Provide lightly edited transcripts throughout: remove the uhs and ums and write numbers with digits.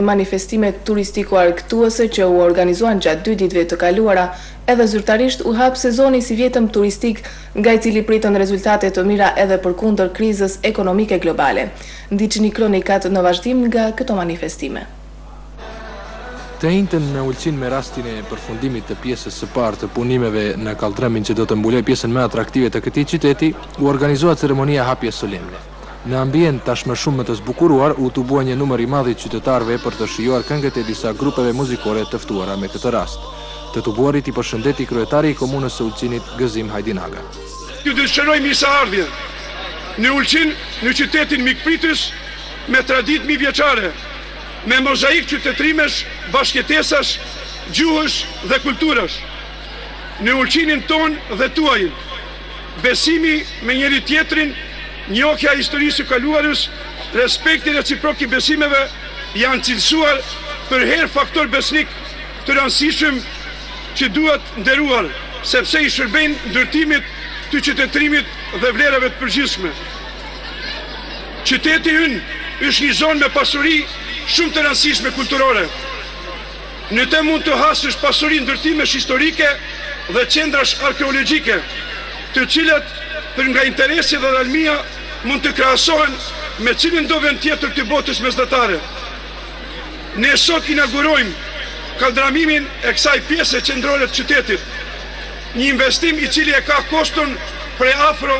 Manifestimet turistiko-argëtuese që u organizuan gjatë 2 ditëve të kaluara, edhe zyrtarisht u hap sezoni si vjetëm turistik nga i cili pritën rezultate të mira edhe përkundër krizës ekonomike globale. Ndiqni kronikat në vazhdim nga këto manifestime. Të njëjtën në Ulqin me rastin e përfundimit të pjesës së parë të punimeve në kaldrëmin që do të mbulojë pjesën më atraktive të këtij qyteti, u organizua ceremonia hapjes solemne. Në ambient tashmë shumë më të zbukuruar, u tubua një numër i madh i qytetarëve për të shijuar këngët e disa grupeve muzikore të ftuara me këtë rast. Të tubuarit i përshëndeti kryetari i komunës së Ulqinit, Gëzim Hajdinaga. Ju dëshiroj mirëseardhje në Ulqin, në qytetin mikpritës me traditë mijëvjeçare, me mozaik qytetrimesh, bashkëtesash, gjuhësh dhe kulturash. Në Ulqinin ton dhe tuajin, besimi me njëri tjetrin, njohja historisë së kaluarës, respekti reciprok i besimeve janë cilësuar për herë faktor besnik të rëndësishëm që duhet nderuar, sepse i shërbejnë ndërtimit të qytetërimit dhe vlerave të përgjithshme. Qyteti ynë është një zonë me pasuri shumë të rëndësishme kulturore. Në të mund të hasësh pasuri ndërtimesh historike dhe qendrash arkeologjike, të cilat për nga interesi dhe dhalmia mund të krahasohen me cilin do vend tjetër të botës mesdhetare. Ne sot inaugurojmë kaldramimin e kësaj pjese qendrore të qytetit, një investim i cili e ka koston prej afro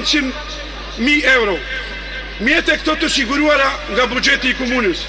900.000 euro. Mjete këto të siguruara nga buxheti i komunës.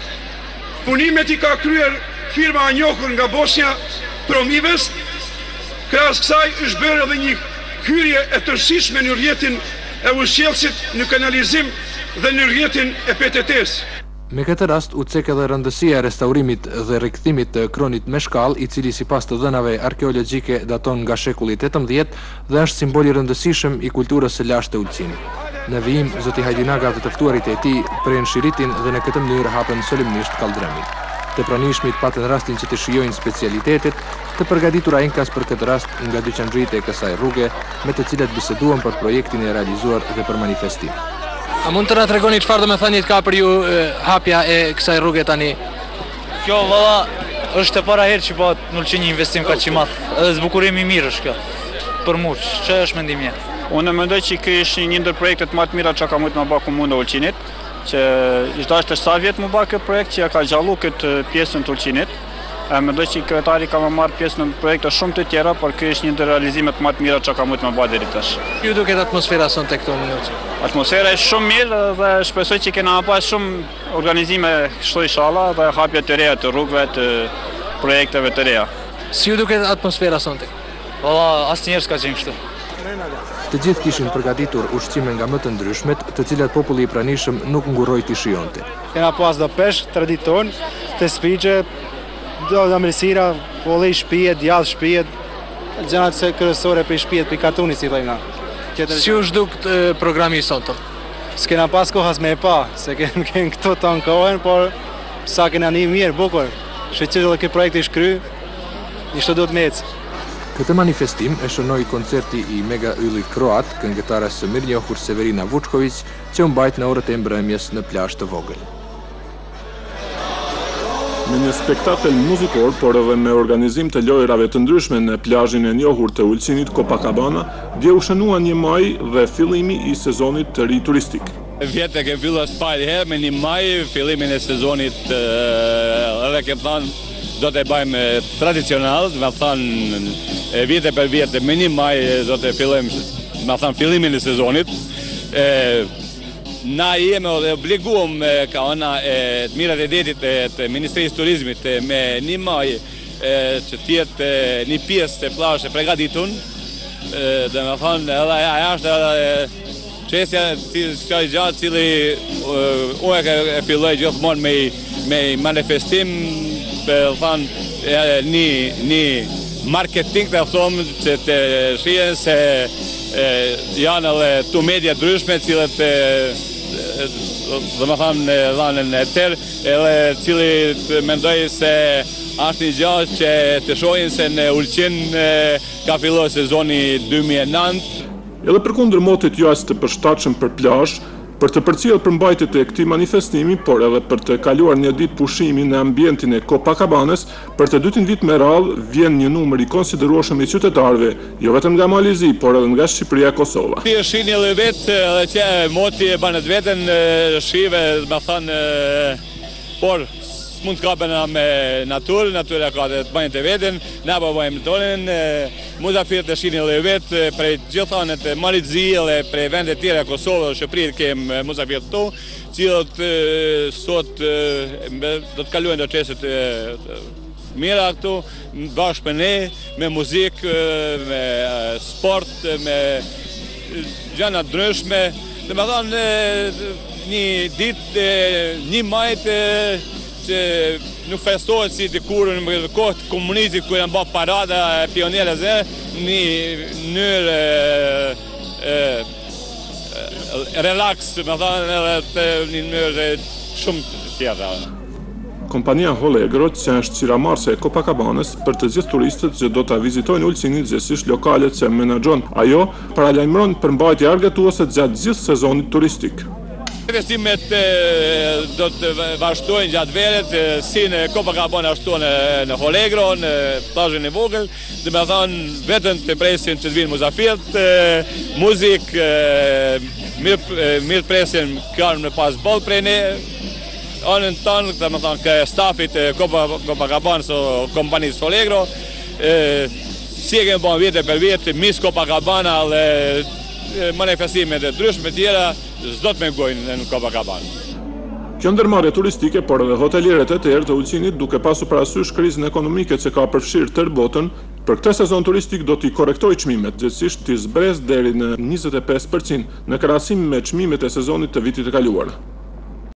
Punimet i ka kryer firma e njohur nga Bosnia, Promives. Krahas kësaj është bërë edhe një hyrje e tërësishme në rrjetin e ushtjellësit në kanalizim dhe në rrjetin e PTT-s. Me këtë rast u cek edhe rëndësia e restaurimit dhe rikthimit të kronit me shkallë, i cili sipas të dhënave arkeologjike daton nga shekulli 18 dhe është simbol i rëndësishëm i kulturës së lashtë të Ulqinit. Në vijim, zoti Hajdinaga dhe të ftuarit e tij prejnë shiritin dhe në këtë mënyrë hapen solemnisht kaldrëmin. Të pranishmit patën rastin që të shijojnë specialitetet, të përgatitura enkas për këtë rast nga dyqanxhitë e kësaj rruge, me të cilat biseduan për projektin e realizuar dhe për manifestim. A mund të na tregoni çfarë do të thani ka për ju hapja e kësaj rruge tani? Kjo valla është e para herë që bëhet në Ulqin një investim kaq i madh. Edhe zbukurim i mirë është kjo. Për mua, ç'është është mendimi jot? Unë mendoj që ky është një ndër projektet më të mira që ka mund të bëjë komuna e Ulqinit, që ishte ashtë sa vjetë më ba këtë projekt që ja ka gjallu këtë pjesën të Ulqinit. Mendoj që kryetari ka më marrë pjesë në projekte shumë të tjera, por kjo është një ndër realizimet më të mira që ka mund të më ba deri tash. Ju duket atmosfera sonte këtu në Ulqin? Atmosfera është shumë mirë dhe shpresoj që kena pas shumë organizime kështu inshallah dhe hapje të reja të rrugëve, të projekteve të reja. Si ju duket atmosfera sonte? Valla asnjëherë s'ka qenë kështu. Të gjithë kishin përgatitur ushqime nga më të ndryshmet, të cilat populli i pranishëm nuk nguroi t'i shijonte. Kena pas do peshk traditon, të spiqe, do amëlsira, polli shtëpie, djallë shtëpie, gjërat se kryesore për shtëpie, për kartuni si thojna. Si u zhduk programi i sotëm? S'kena pas kohas me e pa, se kena këto të ankohen, por sa kena një mirë, bukur. Shqyqyri dhe këtë projekt i shkry, një shto do të mecë. Këtë manifestim e shënoi koncerti i mega yllit kroat, këngëtares së mirënjohur Severina Vučković, që u mbajt në orët e mbrëmjes në plazh të vogël. Me një spektakël muzikor, por edhe me organizim të lojrave të ndryshme në plazhin e njohur të Ulqinit Copacabana, dje u shënua një maj dhe fillimi i sezonit të ri turistik. Vjetë ke filluar spajt herë me një maj, fillimin e sezonit edhe ke thënë do të bëjmë tradicional, me thënë vjetë për vjetë, me një maj do të fillojmë, me thënë fillimin e sezonit. Na jemi obliguam ka ona të mirat e detit të Ministrisë Turizmit me një maj që tjetë një pjesë të plazh e përgatitur, dhe me thënë edhe aja është çështja që gjatë cili unë e filloj gjithmonë me manifestim, për thënë një marketing të thomë që të shihen se janë edhe tu media ndryshme cilët dhe më thënë dhanën e tërë edhe cili mendoj se është një gjatë që të shohin se në Ulqin ka filluar sezoni 2009. Edhe përkundër motit jo as të përshtatshëm për plazh, Për të përcjellë përmbajtjet e këtij manifestimi, por edhe për të kaluar një ditë pushimi në ambientin e Copacabanës, për të dytin vit me radhë vjen një numër i konsiderueshëm i qytetarëve, jo vetëm nga Malizi, por edhe nga Shqipëria e Kosova. Ti shihni edhe vetë edhe që moti e banet veten shive, më thënë, por mund të kapen me natyra ka të bëjnë të veten, na po bëjmë tonin, muzafirët e shihni edhe vetë prej gjithë anët e Malizi dhe prej vende tjera Kosovë dhe Shqipëri kem muzafirët këtu, cilët sot do të kalojnë çështjet mira këtu, bashkë me ne, me muzikë, me sport, me gjëra të ndryshme. Domethënë një ditë, një majtë që nuk festohet si dikur në kohë të komunizmit kur janë bërë parada pionerëve në mënyrë relax, domethënë edhe në mënyrë shumë tjetër. Kompania Hollegro, që është qiramarrëse e Copacabanës, për të gjithë turistët që do ta vizitojnë ulësinin, gjithsesi lokalet që menaxhon ajo, paralajmëron përmbajtje argëtuese gjatë gjithë sezonit turistik. Investimet do të vazhdojnë gjatë verët, si në Copacabana ashtu në Hollegro, në plazhin e vogël, domethënë vetëm të presin që të vinë muzafirët, muzikë, mirë presin kanë me pas boll prej ne. Anën tonë, domethënë që stafit e Copacabanës o kompanisë Hollegro, si e kemi bën vite për vite, mis Copacabana dhe manifestimet e ndryshme tjera, s'do të mengojnë në Copacabanë. Kjo ndërmarrje turistike, por edhe hotelierët e tjerë të ulësinit, duke pasur parasysh krizën ekonomike që ka përfshirë tërë botën, për këtë sezon turistik do t'i korrektojë çmimet, gjithsesi t'i zbresë deri në 25% në krahasim me çmimet e sezonit të vitit të kaluar.